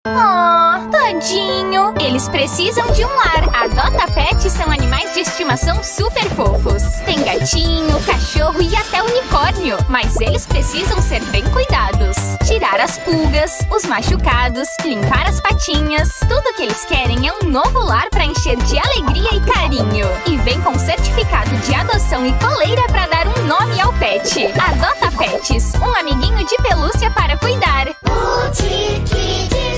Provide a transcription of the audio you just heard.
Oh, tadinho. Eles precisam de um lar. Adota Pet são animais de estimação super fofos. Tem gatinho, cachorro e até unicórnio. Mas eles precisam ser bem cuidados. Tirar as pulgas, os machucados, limpar as patinhas. Tudo que eles querem é um novo lar para encher de alegria e carinho. E vem com certificado de adoção e coleira para dar um nome ao pet. Adota Pets, um amiguinho de pelúcia para cuidar.